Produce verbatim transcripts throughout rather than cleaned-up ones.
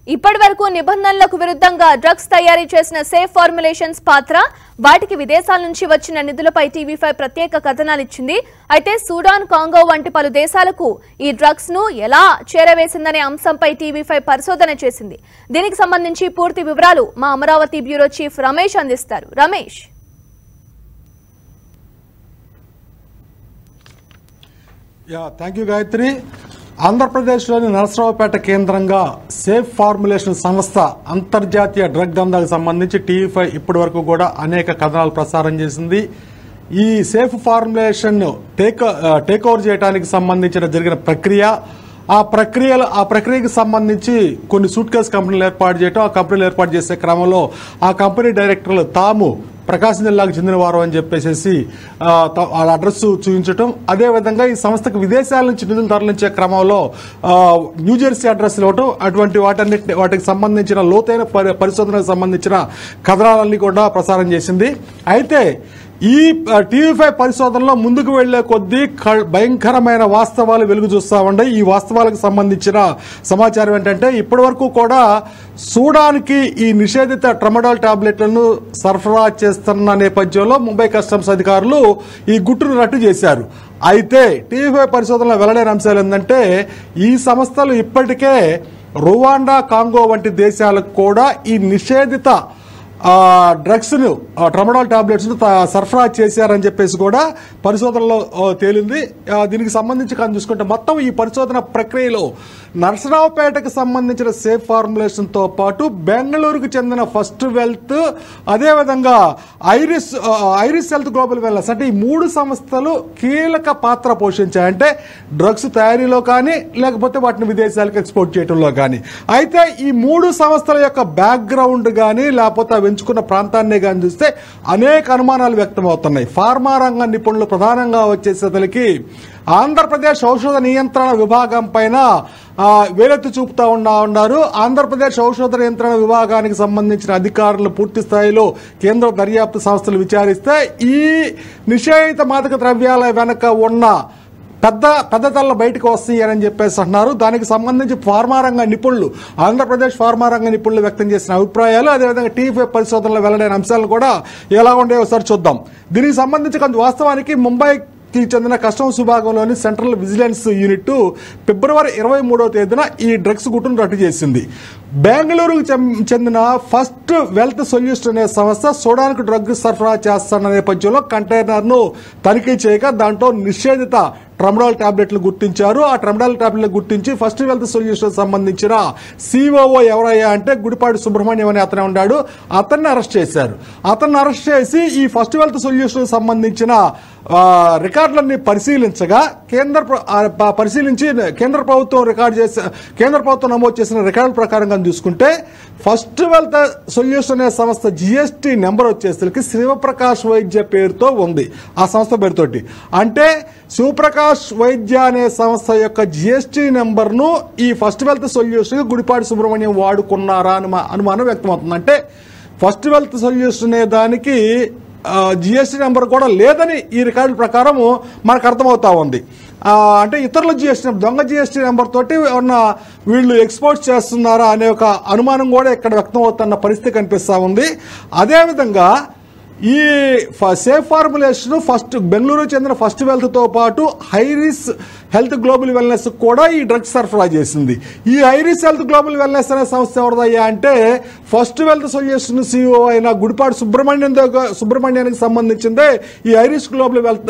ఇప్పటి వరకు నిబంధనలకు విరుద్ధంగా డ్రగ్స్ తయారీ చేసిన సేఫ్ ఫార్ములేషన్స్ పాత్ర, వాటికి విదేశాల నుంచి వచ్చిన నిధులపై టీవీ ఫైవ్ ప్రత్యేక కథనాలు ఇచ్చింది. అయితే సూడాన్, కాంగో వంటి పలు దేశాలకు ఈ డ్రగ్స్ ను ఎలా చేరవేసిందనే అంశంపై టీవీ ఫైవ్ పరిశోధన చేసింది. దీనికి సంబంధించి పూర్తి వివరాలు మా అమరావతి బ్యూరో చీఫ్ రమేష్ అందిస్తారు. Ramesh. Yeah thank you Gayathri. ఆంధ్రప్రదేశ్లోని నరసరావుపేట కేంద్రంగా సేఫ్ ఫార్ములేషన్ సంస్థ అంతర్జాతీయ డ్రగ్ దందాకు సంబంధించి టీవీ ఫైవ్ ఇప్పటి వరకు కూడా అనేక కథనాలు ప్రసారం చేసింది. ఈ safe formulation take take over చేయడానికి సంబంధించిన జరిగిన ప్రక్రియ, ఆ ప్రక్రియలు ఆ ప్రక్రియకు సంబంధించి కొన్ని సూట్ కేస్ కంపెనీలు ఏర్పాటు చేయటం, ఆ కంపెనీలు ఏర్పాటు చేసే క్రమంలో ఆ కంపెనీ డైరెక్టర్లు తాము ప్రకాశం జిల్లాకు చెందిన వారు అని చెప్పేసి వాళ్ళ అడ్రస్ చూపించడం, అదేవిధంగా ఈ సంస్థకు విదేశాల నుంచి నిధులు తరలించే క్రమంలో న్యూజెర్సీ అడ్రస్ ఇవ్వటం, అటువంటి వాటన్నిటి వాటికి సంబంధించిన లోతైన పరిశోధనకు సంబంధించిన కథనాలన్నీ కూడా ప్రసారం చేసింది. అయితే ఈ టీవీ ఫైవ్ పరిశోధనలో ముందుకు వెళ్లే కొద్దీ భయంకరమైన వాస్తవాలు వెలుగు చూస్తా ఉన్నాయి. ఈ వాస్తవాలకు సంబంధించిన సమాచారం ఏంటంటే, ఇప్పటి వరకు కూడా సూడాన్కి ఈ నిషేధిత ట్రమడాల్ టాబ్లెట్లను సరఫరా చేస్తున్న నేపథ్యంలో ముంబై కస్టమ్స్ అధికారులు ఈ గుట్టును రట్టు చేశారు. అయితే టీవీ ఫైవ్ పరిశోధనలో వెల్లడైన అంశాలు ఏంటంటే, ఈ సంస్థలు ఇప్పటికే రువాండా, కాంగో వంటి దేశాలకు కూడా ఈ నిషేధిత డ్రగ్స్ ను ట్రమడాల్ టాబ్లెట్స్ ను సరఫరా చేశారని చెప్పేసి కూడా పరిశోధనలో తేలింది. దీనికి సంబంధించి కానీ చూసుకుంటే మొత్తం ఈ పరిశోధన ప్రక్రియలో నరసరావుపేటకు సంబంధించిన సేఫ్ ఫార్ములేషన్ తో పాటు బెంగళూరుకు చెందిన ఫస్ట్ వెల్త్, అదేవిధంగా iris iris health global wellness అంటే ఈ మూడు సంస్థలు కీలక పాత్ర పోషించాయి. అంటే డ్రగ్స్ తయారీలో కానీ లేకపోతే వాటిని విదేశాలకు ఎక్స్పోర్ట్ చేయడంలో కానీ. అయితే ఈ మూడు సంస్థల యొక్క బ్యాక్గ్రౌండ్ కానీ లేకపోతే ఎంచుకున్న ప్రాంతాన్ని కానీ చూస్తే అనేక అనుమానాలు వ్యక్తమవుతున్నాయి. ఫార్మా రంగ నిపుణులు ప్రధానంగా వచ్చేసరికి ఆంధ్రప్రదేశ్ ఔషధ నియంత్రణ విభాగం పైన వేలెత్తి చూపుతా ఉన్నా ఉన్నారు. ఆంధ్రప్రదేశ్ ఔషధ నియంత్రణ విభాగానికి సంబంధించిన అధికారులు పూర్తి స్థాయిలో కేంద్ర దర్యాప్తు సంస్థలు విచారిస్తే ఈ నిషేధిత మాదక ద్రవ్యాల వెనక ఉన్న పెద్ద పెద్ద తల్ల బయటకు వస్తాయని చెప్పేసి అంటున్నారు. దానికి సంబంధించి ఫార్మా రంగ నిపుణులు, ఆంధ్రప్రదేశ్ ఫార్మా రంగ నిపుణులు వ్యక్తం చేసిన అభిప్రాయాలు, అదేవిధంగా టీవీ ఫైవ్ పరిశోధనలో వెల్లడైన అంశాలను కూడా ఎలా ఉంటాయో ఒకసారి చూద్దాం. దీనికి సంబంధించి కొంత వాస్తవానికి ముంబై చెందిన కస్టమ్స్ విభాగంలోని సెంట్రల్ విజిలెన్స్ యూనిట్ ఫిబ్రవరి ఇరవై మూడవ తేదీన ఈ డ్రగ్స్ గుట్టును రట్టు చేసింది. బెంగళూరుకు చెందిన ఫస్ట్ వెల్త్ సొల్యూషన్ అనే సంస్థ సూడాన్కు డ్రగ్ సరఫరా చేస్తున్న నేపథ్యంలో కంటైనర్ ను తనిఖీ చేయగా దాంట్లో నిషేధిత ట్రమడాల్ టాబ్లెట్లు గుర్తించారు. ఆ ట్రమడాల్ టాబ్లెట్లు గుర్తించి ఫస్ట్ వెల్త్ సొల్యూషన్ సంబంధించిన సిఓఓ ఎవరయ్యా అంటే గుడిపాటి సుబ్రహ్మణ్యం అని అతనే ఉన్నాడు. అతన్ని అరెస్ట్ చేశారు. అతన్ని అరెస్ట్ చేసి ఈ ఫస్ట్ వెల్త్ సొల్యూషన్ సంబంధించిన రికార్డులన్నీ పరిశీలించగా కేంద్ర పరిశీలించి కేంద్ర ప్రభుత్వం రికార్డు చేసి కేంద్ర ప్రభుత్వం నమోదు చేసిన రికార్డుల ప్రకారంగా చూసుకుంటే ఫస్ట్ వెల్త్ సొల్యూషన్ అనే సంస్థ జిఎస్టీ నెంబర్ వచ్చేసరికి శివప్రకాష్ వైద్య పేరుతో ఉంది. ఆ సంస్థ పేరుతోటి అంటే శివప్రకాష్ వైద్య అనే సంస్థ యొక్క జిఎస్టీ నెంబర్ ను ఈ first wealth solution Gudipati Subrahmanyam వాడుకున్నారా అని అనుమానం వ్యక్తమవుతుంది. అంటే ఫస్ట్ వెల్త్ సొల్యూషన్ అనే దానికి జిఎస్టీ నెంబర్ కూడా లేదని ఈ రికార్డుల ప్రకారం మనకు అర్థమవుతా ఉంది. అంటే ఇతరుల జిఎస్టీ దొంగ జిఎస్టీ నెంబర్ తోటి ఉన్న వీళ్ళు ఎక్స్పోర్ట్ చేస్తున్నారా అనే ఒక అనుమానం కూడా ఇక్కడ వ్యక్తం అవుతున్న పరిస్థితి కనిపిస్తా ఉంది. అదేవిధంగా ఈ సేఫ్ ఫార్ములేషన్ ఫస్ట్ బెంగళూరు చెందిన ఫస్ట్ వెల్త్ తో పాటు ఐరిస్ హెల్త్ గ్లోబల్ వెల్నెస్ కూడా ఈ డ్రగ్స్ సరఫరా చేసింది. ఈ ఐరిస్ హెల్త్ గ్లోబల్ వెల్నెస్ అనే సంస్థ ఎవరిదయ్యా అంటే ఫస్ట్ వెల్త్ సొల్యూషన్ సిఇఓ అయిన గుడిపాటి సుబ్రహ్మణ్యం సుబ్రహ్మణ్యానికి సంబంధించిందే ఈ iris global wealth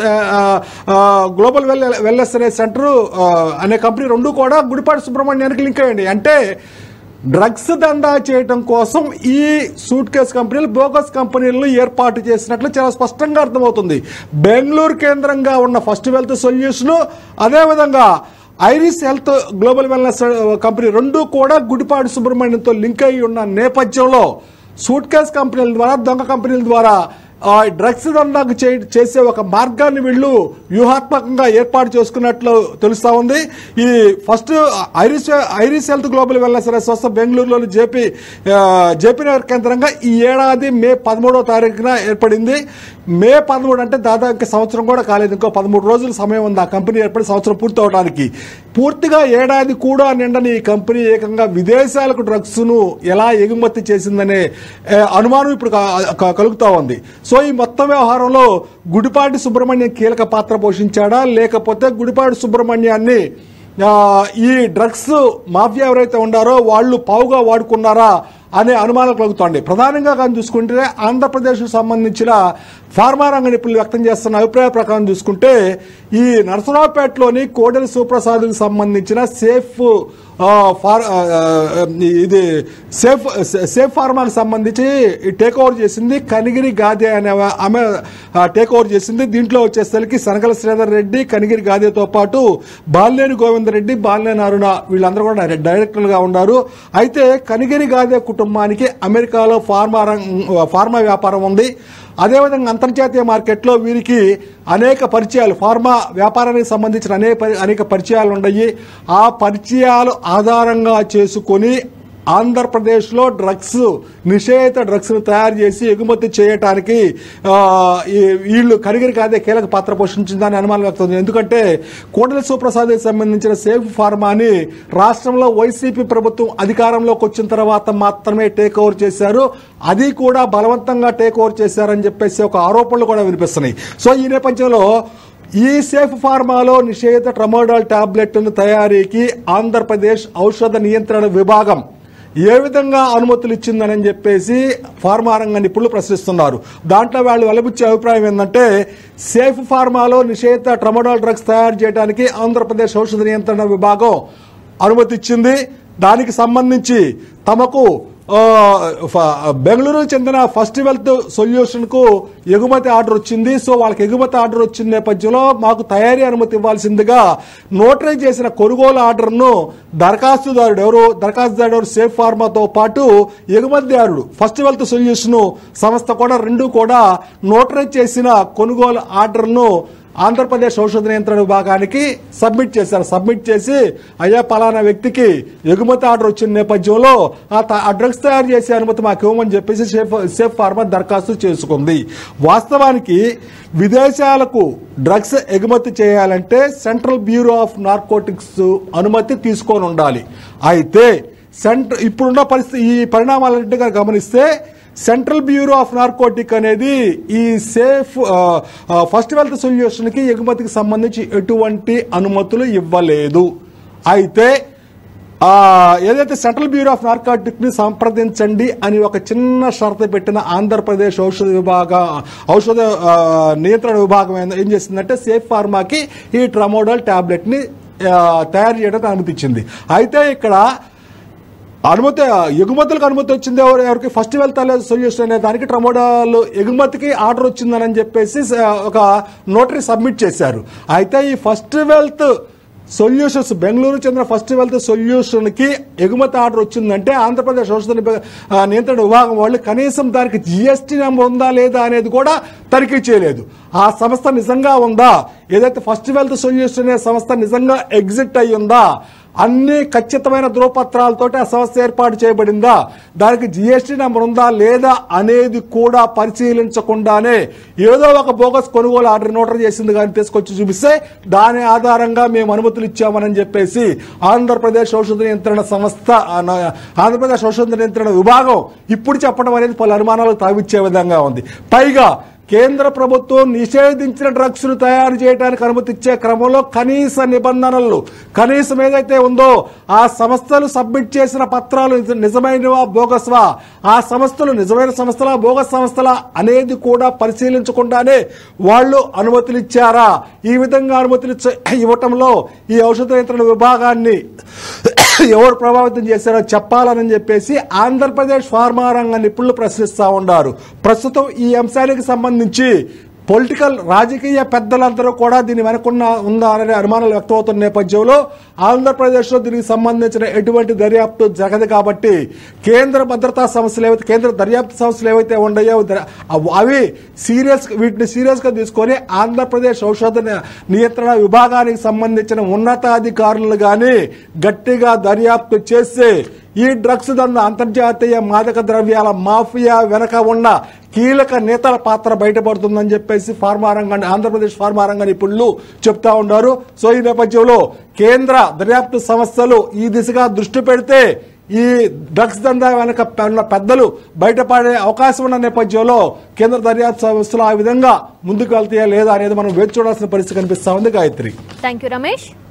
global wellness అనే సెంటర్ అనే కంపెనీ రెండు కూడా గుడిపాటి సుబ్రహ్మణ్యానికి లింక్ అయ్యండి. అంటే డ్రగ్స్ దందా చేయడం కోసం ఈ సూట్ కేస్ కంపెనీలు బోగస్ కంపెనీలను ఏర్పాటు చేసినట్లు చాలా స్పష్టంగా అర్థమవుతుంది. బెంగళూరు కేంద్రంగా ఉన్న ఫస్ట్ వెల్త్ సొల్యూషన్, అదేవిధంగా iris health global wellness company రెండు కూడా గుడిపాటి సుబ్రహ్మణ్యంతో లింక్ అయి ఉన్న నేపథ్యంలో సూట్ కేస్ కంపెనీల ద్వారా, దొంగ కంపెనీల ద్వారా డ్రగ్స్ దందాకు చేసే ఒక మార్గాన్ని వీళ్ళు వ్యూహాత్మకంగా ఏర్పాటు చేసుకున్నట్లు తెలుస్తా ఉంది. ఈ first iris iris health global wellness అనే సంస్థ బెంగళూరులోని జేపీ జేపీ నగర్ కేంద్రంగా ఈ ఏడాది మే పదమూడవ తారీఖున ఏర్పడింది. మే పదమూడు అంటే దాదాపు సంవత్సరం కూడా కాలేదు, ఇంకో పదమూడు రోజుల సమయం ఉంది ఆ కంపెనీ ఏర్పడి సంవత్సరం పూర్తి అవడానికి. పూర్తిగా ఏడాది కూడా నిండని ఈ కంపెనీ ఏకంగా విదేశాలకు డ్రగ్స్ను ఎలా ఎగుమతి చేసిందనే అనుమానం ఇప్పుడు కలుగుతా ఉంది. సో ఈ మొత్తం వ్యవహారంలో గుడిపాటి సుబ్రహ్మణ్యం కీలక పాత్ర పోషించాడా, లేకపోతే గుడిపాటి సుబ్రహ్మణ్యాన్ని ఈ డ్రగ్స్ మాఫియా ఎవరైతే ఉన్నారో వాళ్ళు పావుగా వాడుకున్నారా అనే అనుమానాలు కలుగుతోంది. ప్రధానంగా కానీ చూసుకుంటే ఆంధ్రప్రదేశ్కు సంబంధించిన ఫార్మా రంగ నిపుణులు వ్యక్తం చేస్తున్న అభిప్రాయ ప్రకారం చూసుకుంటే ఈ నరసరావుపేటలోని కోడెల శివప్రసాద్కి సంబంధించిన సేఫ్ ఇది సేఫ్ సేఫ్ ఫార్మాకి సంబంధించి టేక్ ఓవర్ చేసింది కనిగిరి గాదే అనే ఆమె టేక్ ఓవర్ చేసింది. దీంట్లో వచ్చేసరికి సనకల శ్రీధర్ రెడ్డి, కనిగిరి గాదేతో పాటు బాలినేని గోవిందరెడ్డి, బాలినేని అరుణ వీళ్ళందరూ కూడా డైరెక్టర్లుగా ఉన్నారు. అయితే కనిగిరి గాదే కుటుంబానికి అమెరికాలో ఫార్మా ఫార్మా వ్యాపారం ఉంది. అదేవిధంగా అంతర్జాతీయ మార్కెట్లో వీరికి అనేక పరిచయాలు, ఫార్మా వ్యాపారానికి సంబంధించిన అనేక అనేక పరిచయాలు ఉన్నాయి. ఆ పరిచయాలు ఆధారంగా చేసుకొని ఆంధ్రప్రదేశ్లో డ్రగ్స్ నిషేధిత డ్రగ్స్ను తయారు చేసి ఎగుమతి చేయడానికి వీళ్ళు కనిగిరి గాదే కీలక పాత్ర పోషించిందని అనుమానం వ్యక్తం. ఎందుకంటే కోడెల శివప్రసాద్కి సంబంధించిన సేఫ్ ఫార్మాని రాష్ట్రంలో వైసీపీ ప్రభుత్వం అధికారంలోకి వచ్చిన తర్వాత మాత్రమే టేక్ ఓవర్ చేశారు. అది కూడా బలవంతంగా టేక్ ఓవర్ చేశారని చెప్పేసి ఒక ఆరోపణలు కూడా వినిపిస్తున్నాయి. సో ఈ నేపథ్యంలో ఈ సేఫ్ ఫార్మాలో నిషేధిత ట్రమోడాల్ టాబ్లెట్ను తయారీకి ఆంధ్రప్రదేశ్ ఔషధ నియంత్రణ విభాగం ఏ విధంగా అనుమతులు ఇచ్చిందని చెప్పేసి ఫార్మా రంగ నిపుణులు ప్రశ్నిస్తున్నారు. దాంట్లో వాళ్ళు వెలబుచ్చే అభిప్రాయం ఏంటంటే సేఫ్ ఫార్మాలో నిషేధిత ట్రమోడాల్ డ్రగ్స్ తయారు చేయడానికి ఆంధ్రప్రదేశ్ ఔషధ నియంత్రణ విభాగం అనుమతి ఇచ్చింది. దానికి సంబంధించి తమకు బెంగళూరుకు చెందిన ఫస్ట్ వెల్త్ సొల్యూషన్ కు ఎగుమతి ఆర్డర్ వచ్చింది. సో వాళ్ళకి ఎగుమతి ఆర్డర్ వచ్చిన నేపథ్యంలో మాకు తయారీ అనుమతి ఇవ్వాల్సిందిగా నోటరైజ్ చేసిన కొనుగోలు ఆర్డర్ను దరఖాస్తుదారుడు ఎవరు దరఖాస్తుదారుడు సేఫ్ ఫార్మాతో పాటు ఎగుమతిదారుడు ఫస్ట్ వెల్త్ సొల్యూషన్ సంస్థ కూడా రెండు కూడా నోటరైజ్ చేసిన కొనుగోలు ఆర్డర్ను ఆంధ్రప్రదేశ్ ఔషధ నియంత్రణ విభాగానికి సబ్మిట్ చేశారు. సబ్మిట్ చేసి అయ్యా పలానా వ్యక్తికి ఎగుమతి ఆర్డర్ వచ్చిన నేపథ్యంలో ఆ డ్రగ్స్ తయారు చేసే అనుమతి మాకు ఇవ్వమని చెప్పేసి సేఫ్ సేఫ్ ఫార్మా దరఖాస్తు చేసుకుంది. వాస్తవానికి విదేశాలకు డ్రగ్స్ ఎగుమతి చేయాలంటే సెంట్రల్ బ్యూరో ఆఫ్ నార్కోటిక్స్ అనుమతి తీసుకొని ఉండాలి. అయితే సెంట్ర ఇప్పుడున్న పరిస్థితి ఈ పరిణామాలన్నింటిగా గమనిస్తే సెంట్రల్ బ్యూరో ఆఫ్ నార్కోటిక్ అనేది ఈ సేఫ్ ఫస్ట్ వెల్త్ సొల్యూషన్ కి ఎగుమతికి సంబంధించి ఎటువంటి అనుమతులు ఇవ్వలేదు. అయితే ఏదైతే సెంట్రల్ బ్యూరో ఆఫ్ నార్కోటిక్ ని సంప్రదించండి అని ఒక చిన్న షరతు పెట్టిన ఆంధ్రప్రదేశ్ ఔషధ విభాగ ఔషధ నియంత్రణ విభాగం ఏం చేసిందంటే సేఫ్ ఫార్మాకి ఈ ట్రమోడాల్ టాబ్లెట్ ని తయారు చేయడానికి అనుమతి ఇచ్చింది. అయితే ఇక్కడ అనుమతి ఎగుమతులకు అనుమతి వచ్చింది ఎవరు ఎవరికి ఫస్ట్ వెల్త్ సొల్యూషన్ అనే దానికి ట్రమోడాల్ ఎగుమతికి ఆర్డర్ వచ్చిందని చెప్పేసి ఒక నోటరీ సబ్మిట్ చేశారు. అయితే ఈ ఫస్ట్ వెల్త్ సొల్యూషన్స్ బెంగళూరు చెందిన ఫస్ట్ వెల్త్ సొల్యూషన్ కి ఎగుమతి ఆర్డర్ వచ్చిందంటే ఆంధ్రప్రదేశ్ ఔషధ నియంత్రణ విభాగం వాళ్ళు కనీసం దానికి జిఎస్టీ నెంబర్ ఉందా లేదా అనేది కూడా తనిఖీ చేయలేదు. ఆ సంస్థ నిజంగా ఉందా, ఏదైతే ఫస్ట్ వెల్త్ సొల్యూషన్ అనే సంస్థ నిజంగా ఎగ్జిట్ అయి ఉందా, అన్ని ఖచ్చితమైన ధృవపత్రాలతోటి ఆ సంస్థ ఏర్పాటు చేయబడిందా, దానికి జిఎస్టీ నెంబర్ ఉందా లేదా అనేది కూడా పరిశీలించకుండానే ఏదో ఒక బోగస్ కొనుగోలు ఆర్డర్ నోటరీ చేసింది కానీ తీసుకొచ్చి చూపిస్తే దాని ఆధారంగా మేము అనుమతులు ఇచ్చామని చెప్పేసి ఆంధ్రప్రదేశ్ ఔషధ నియంత్రణ సంస్థ ఆంధ్రప్రదేశ్ ఔషధ నియంత్రణ విభాగం ఇప్పుడు చెప్పడం అనేది పలు అనుమానాలు తావిచ్చే విధంగా ఉంది. పైగా కేంద్ర ప్రభుత్వం నిషేధించిన డ్రగ్స్ ను తయారు చేయడానికి అనుమతి ఇచ్చే క్రమంలో కనీస నిబంధనలు కనీసం ఏదైతే ఉందో ఆ సంస్థలు సబ్మిట్ చేసిన పత్రాలు నిజమైనవా బోగస్వా, ఆ సంస్థలు నిజమైన సంస్థలా బోగస్ సంస్థలా అనేది కూడా పరిశీలించకుండానే వాళ్ళు అనుమతులు ఇచ్చారా? ఈ విధంగా అనుమతులు ఇవ్వటంలో ఈ ఔషధ నియంత్రణ విభాగాన్ని ఎవరు ప్రభావితం చేశారో చెప్పాలని చెప్పేసి ఆంధ్రప్రదేశ్ ఫార్మా రంగ నిపుణులు ప్రశ్నిస్తా ఉన్నారు. ప్రస్తుతం ఈ అంశానికి సంబంధించి పొలిటికల్ రాజకీయ పెద్దలందరూ కూడా దీని వెనకున్న ఉందా అనే అనుమానాలు వ్యక్తమవుతున్న నేపథ్యంలో ఆంధ్రప్రదేశ్లో దీనికి సంబంధించిన ఎటువంటి దర్యాప్తు జరగదు కాబట్టి కేంద్ర భద్రతా సంస్థలు ఏవైతే కేంద్ర దర్యాప్తు సంస్థలు ఏవైతే ఉన్నాయో అవి సీరియస్ వీటిని సీరియస్ గా తీసుకొని ఆంధ్రప్రదేశ్ ఔషధ నియంత్రణ విభాగానికి సంబంధించిన ఉన్నతాధికారులు గాని గట్టిగా దర్యాప్తు చేసి ఈ డ్రగ్స్ దందా అంతర్జాతీయ మాదక ద్రవ్యాల మాఫియా వెనక ఉన్న కీలక నేతల పాత్ర బయటపడుతుందని చెప్పేసి ఫార్మా రంగాన్ని ఆంధ్రప్రదేశ్ ఫార్మా రంగ నిపుణులు చెప్తా ఉన్నారు. సో ఈ నేపథ్యంలో కేంద్ర దర్యాప్తు సంస్థలు ఈ దిశగా దృష్టి పెడితే ఈ డ్రగ్స్ దందా వెనక ఉన్న పెద్దలు బయటపడే అవకాశం ఉన్న నేపథ్యంలో కేంద్ర దర్యాప్తు సంస్థలు ఆ విధంగా ముందుకు వెళ్తాయా లేదా అనేది మనం వేచి చూడాల్సిన పరిస్థితి కనిపిస్తా ఉంది. Gayathri, thank you Ramesh.